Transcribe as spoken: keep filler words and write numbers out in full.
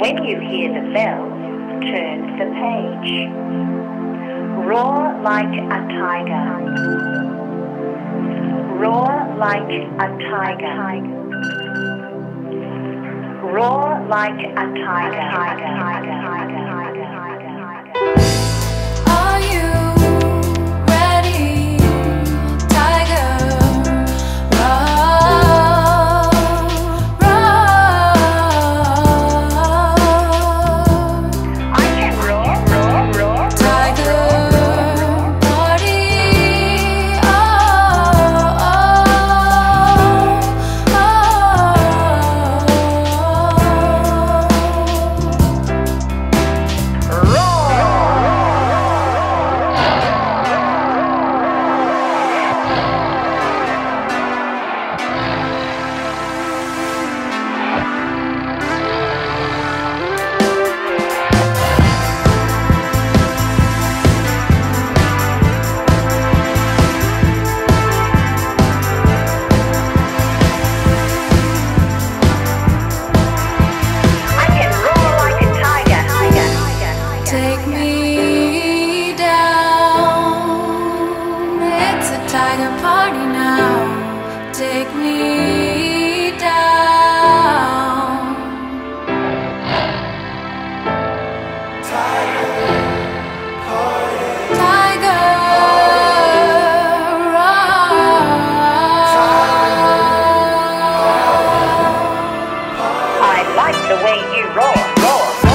When you hear the bell, turn the page. Roar like a tiger. Roar like a tiger. Roar like a tiger. Are you ready, tiger? Roar, roar. I can roar, roar, roar, Tiger party. Oh, oh, oh, take me down. It's a tiger party now. Take me down. Tiger party. Tiger I like the way you roar, roar, roar.